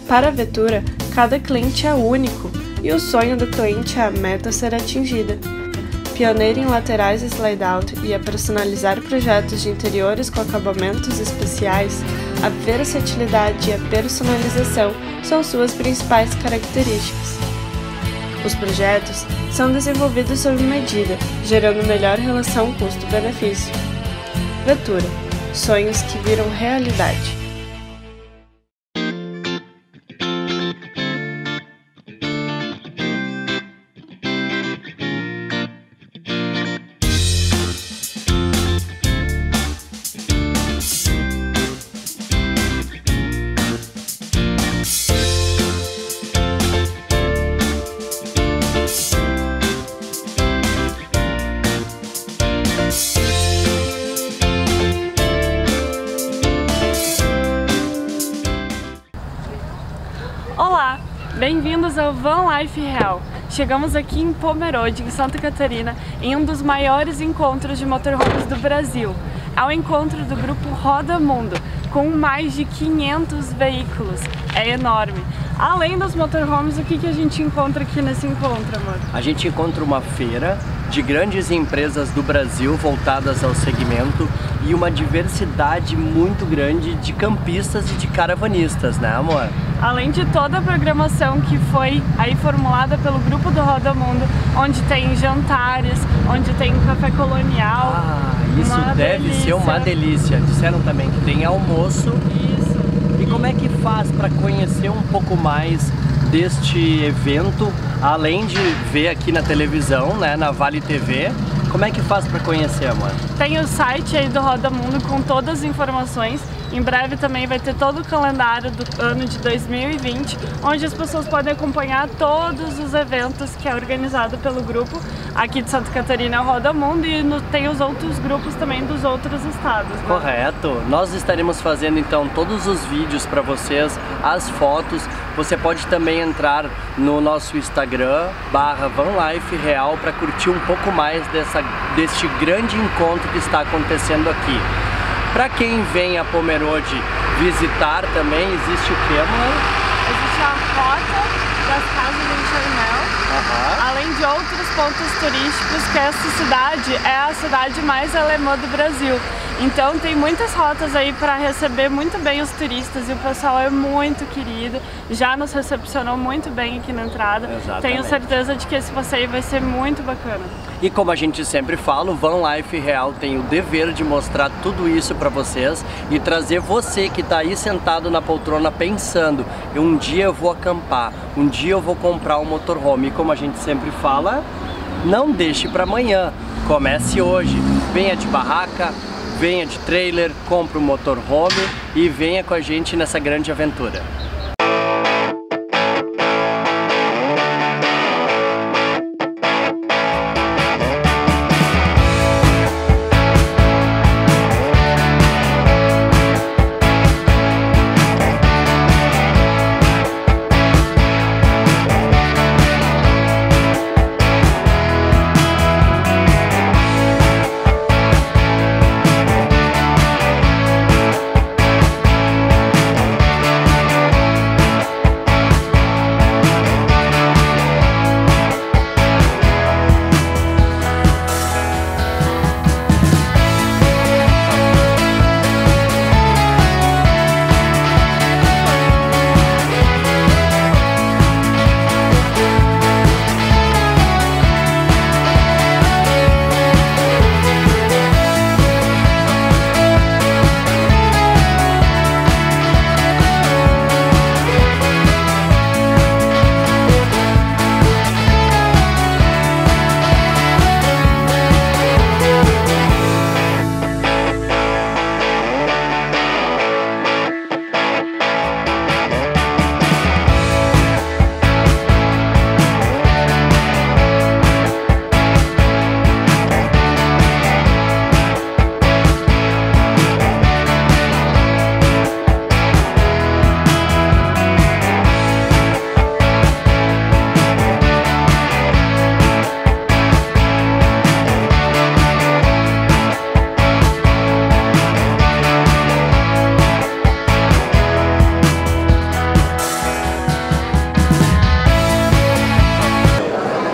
Para a Vettura, cada cliente é único e o sonho do cliente é a meta ser atingida. Pioneira em laterais slide-out e a personalizar projetos de interiores com acabamentos especiais, a versatilidade e a personalização são suas principais características. Os projetos são desenvolvidos sob medida, gerando melhor relação custo-benefício. Vettura, sonhos que viram realidade. Olá, bem-vindos ao Van Life Real. Chegamos aqui em Pomerode, em Santa Catarina, em um dos maiores encontros de motorhomes do Brasil. É o encontro do grupo Roda Mundo, com mais de 500 veículos. É enorme. Além dos motorhomes, o que a gente encontra aqui nesse encontro, amor? A gente encontra uma feira de grandes empresas do Brasil voltadas ao segmento e uma diversidade muito grande de campistas e de caravanistas, né, amor? Além de toda a programação que foi aí formulada pelo grupo do Roda Mundo, onde tem jantares, onde tem café colonial. Ah, isso deve ser uma delícia. Disseram também que tem almoço. Isso. E como é que faz para conhecer um pouco mais deste evento, além de ver aqui na televisão, né, na Vale TV? Como é que faz para conhecer, amor? Tem o site aí do Roda Mundo com todas as informações. Em breve também vai ter todo o calendário do ano de 2020, onde as pessoas podem acompanhar todos os eventos que é organizado pelo grupo. Aqui de Santa Catarina é o Roda Mundo e tem os outros grupos também dos outros estados, né? Correto. Nós estaremos fazendo então todos os vídeos para vocês, as fotos. Você pode também entrar no nosso Instagram, /VanLifeReal, para curtir um pouco mais deste grande encontro que está acontecendo aqui. Para quem vem a Pomerode visitar também, existe o que, amor? Existe a rota das casas de Charmel, além de outros pontos turísticos, que essa cidade é a cidade mais alemã do Brasil. Então tem muitas rotas aí para receber muito bem os turistas e o pessoal é muito querido, já nos recepcionou muito bem aqui na entrada. Exatamente. Tenho certeza de que esse passeio vai ser muito bacana. E como a gente sempre fala, o Van Life Real tem o dever de mostrar tudo isso para vocês e trazer você que está aí sentado na poltrona pensando, um dia eu vou acampar, um dia eu vou comprar um motorhome. E como a gente sempre fala, não deixe para amanhã, comece hoje, venha de barraca, venha de trailer, compre um motorhome e venha com a gente nessa grande aventura.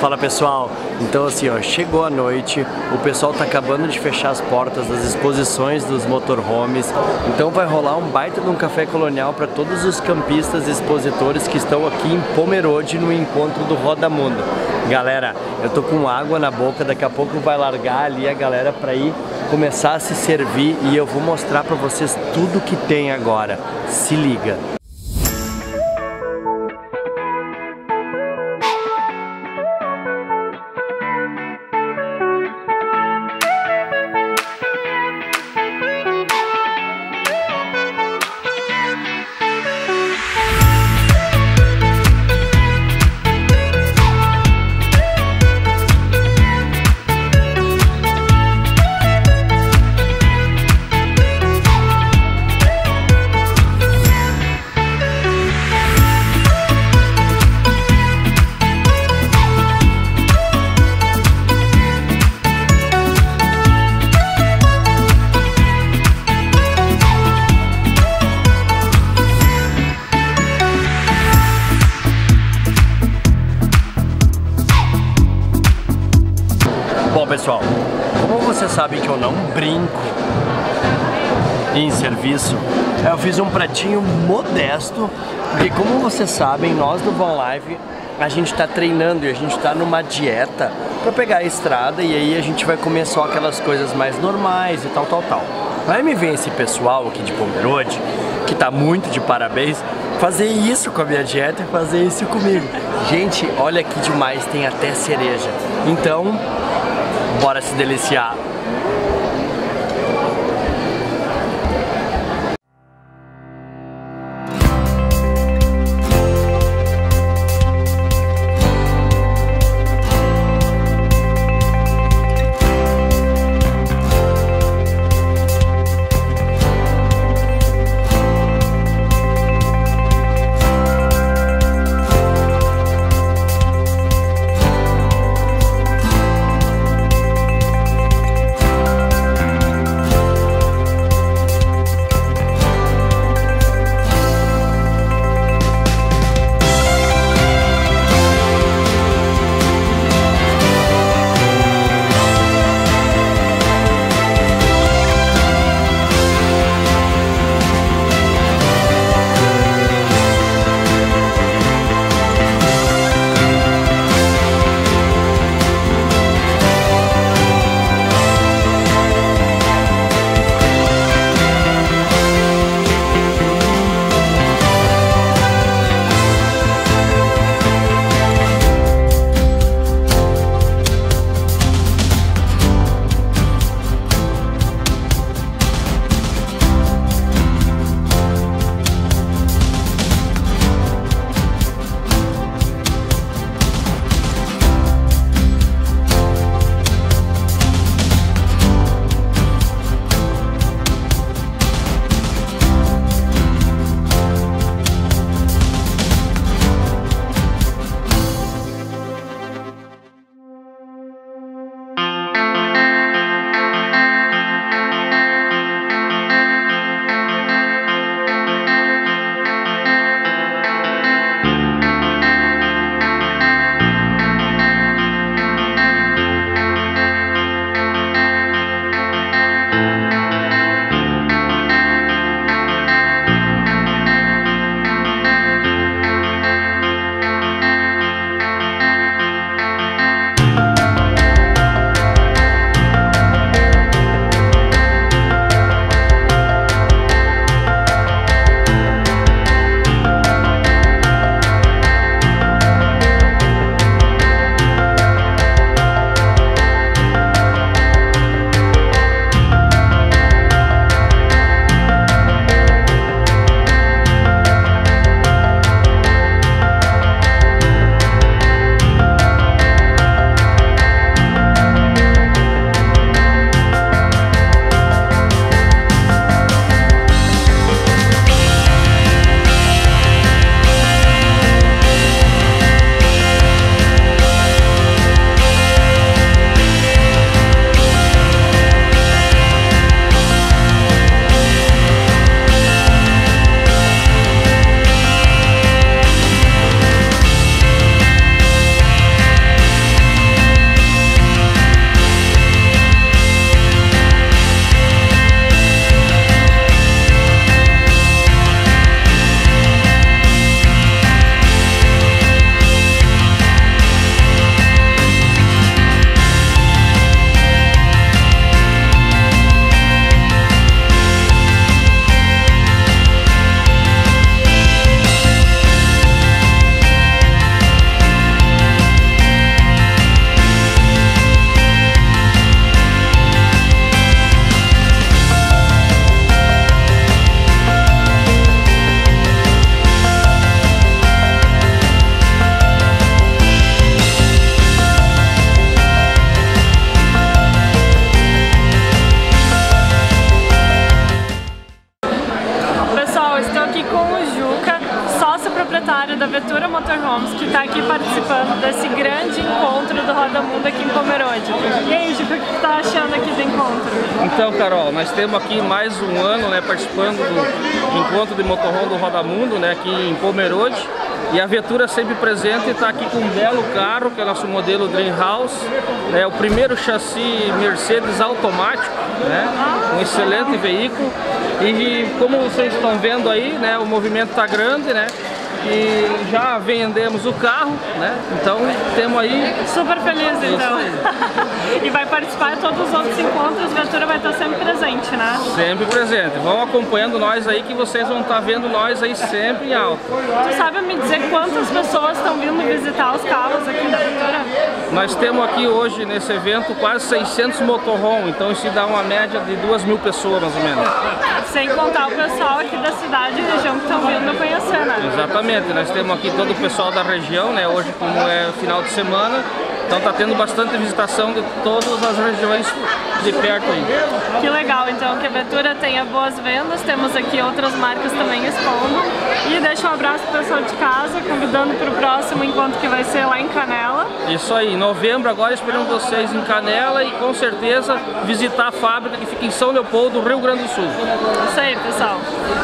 Fala pessoal, então assim ó, chegou a noite, o pessoal tá acabando de fechar as portas das exposições dos motorhomes, então vai rolar um baita de um café colonial para todos os campistas e expositores que estão aqui em Pomerode no encontro do Roda Mundo. Galera, eu tô com água na boca, daqui a pouco vai largar ali a galera para ir começar a se servir e eu vou mostrar para vocês tudo que tem agora. Se liga! Bom pessoal, como vocês sabem que eu não brinco em serviço, eu fiz um pratinho modesto, porque como vocês sabem, nós do Van Life, a gente está treinando e a gente está numa dieta para pegar a estrada e aí a gente vai comer só aquelas coisas mais normais e tal. Aí me vem esse pessoal aqui de Pomerode, que tá muito de parabéns, fazer isso com a minha dieta e fazer isso comigo. Gente, olha que demais, tem até cereja. Então, bora se deliciar. da Vetura Motorhomes, que está aqui participando desse grande encontro do Roda Mundo aqui em Pomerode. E aí, Juca, o que você está achando aqui do encontro? Então, Carol, nós temos aqui mais um ano, né, participando do encontro de motorhome do Roda Mundo, né, aqui em Pomerode. E a Vetura sempre presente, está aqui com um belo carro, que é o nosso modelo Dream House, né, o primeiro chassi Mercedes automático, né, um excelente veículo. E como vocês estão vendo aí, né, o movimento está grande, né, e já vendemos o carro, né, então temos aí... Super feliz, então. E vai participar de todos os outros encontros, a Vetura vai estar sempre presente, né? Sempre presente. Vão acompanhando nós aí, que vocês vão estar vendo nós aí sempre em alta. Tu sabe me dizer quantas pessoas estão vindo visitar os carros aqui da Vetura? Nós temos aqui hoje, nesse evento, quase 600 motorhome, então isso dá uma média de 2.000 pessoas, mais ou menos. Sem contar o pessoal aqui da cidade e região que estão vindo conhecer, né? Exatamente. Nós temos aqui todo o pessoal da região, né? Hoje, como é final de semana, então está tendo bastante visitação de todas as regiões de perto aí. Que legal, então, que a Vetura tenha boas vendas. Temos aqui outras marcas também expondo. E deixa um abraço pro pessoal de casa, convidando para o próximo encontro que vai ser lá em Canela. Isso aí, em novembro agora esperamos vocês em Canela e com certeza visitar a fábrica que fica em São Leopoldo, Rio Grande do Sul. Isso aí, pessoal.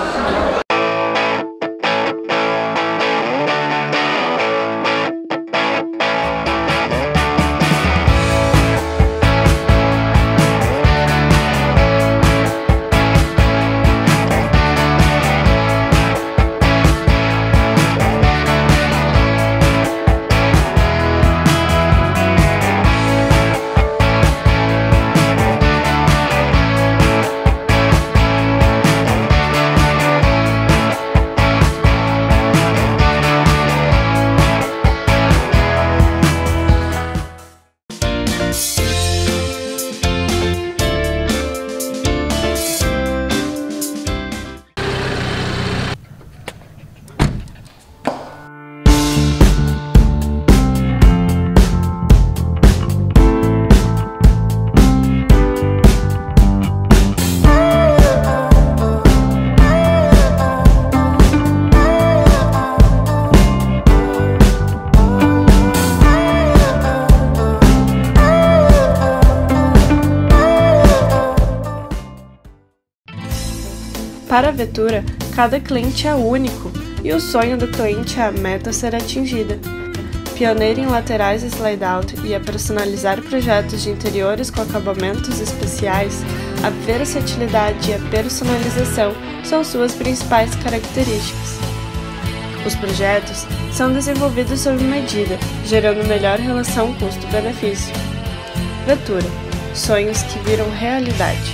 Para a Vetura, cada cliente é único e o sonho do cliente é a meta ser atingida. Pioneira em laterais slide-out e a personalizar projetos de interiores com acabamentos especiais, a versatilidade e a personalização são suas principais características. Os projetos são desenvolvidos sob medida, gerando melhor relação custo-benefício. Vetura, sonhos que viram realidade.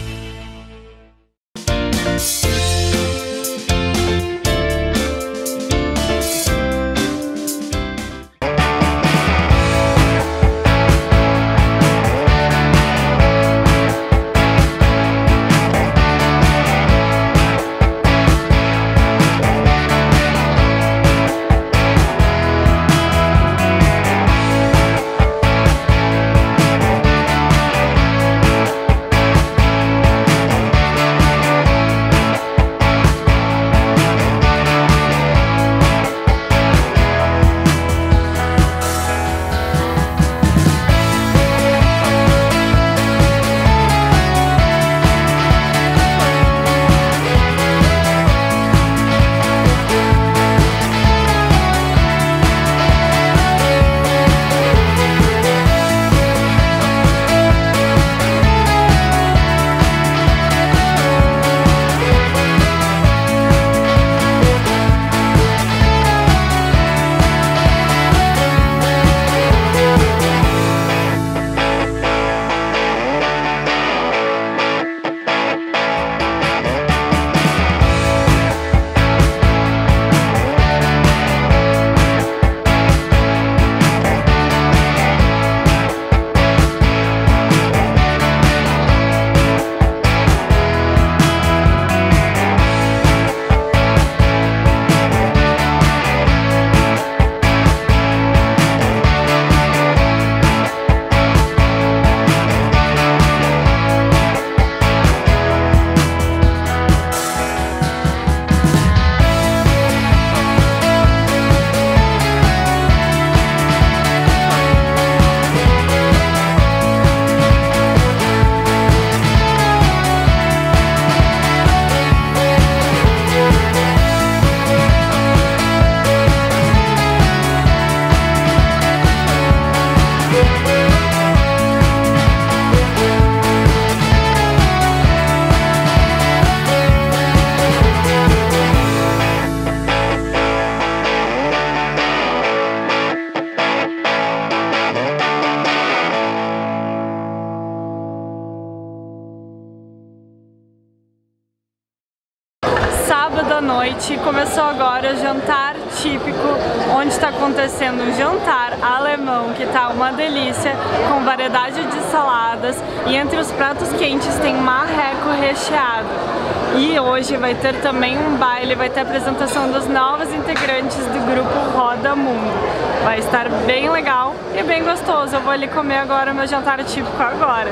noite. Começou agora o jantar típico, onde está acontecendo um jantar alemão que tá uma delícia, com variedade de saladas, e entre os pratos quentes tem marreco recheado. E hoje vai ter também um baile, vai ter a apresentação dos novos integrantes do grupo Roda Mundo. Vai estar bem legal e bem gostoso. Eu vou ali comer agora meu jantar típico agora.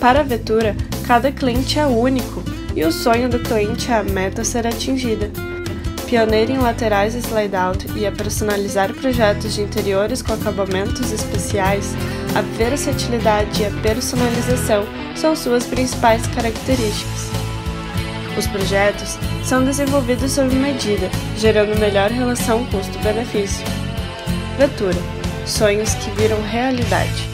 Para a Vettura, cada cliente é único e o sonho do cliente é a meta a ser atingida. Pioneira em laterais slide-out e a personalizar projetos de interiores com acabamentos especiais, a versatilidade e a personalização são suas principais características. Os projetos são desenvolvidos sob medida, gerando melhor relação custo-benefício. Vettura, sonhos que viram realidade.